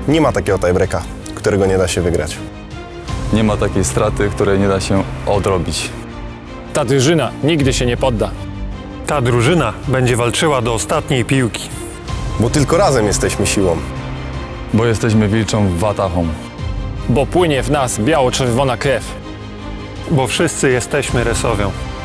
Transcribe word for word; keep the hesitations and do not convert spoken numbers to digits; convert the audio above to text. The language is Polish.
Nie ma takiego tiebreaka, którego nie da się wygrać. Nie ma takiej straty, której nie da się odrobić. Ta drużyna nigdy się nie podda. Ta drużyna będzie walczyła do ostatniej piłki. Bo tylko razem jesteśmy siłą. Bo jesteśmy wilczą watahą. Bo płynie w nas biało-czerwona krew. Bo wszyscy jesteśmy Resowią.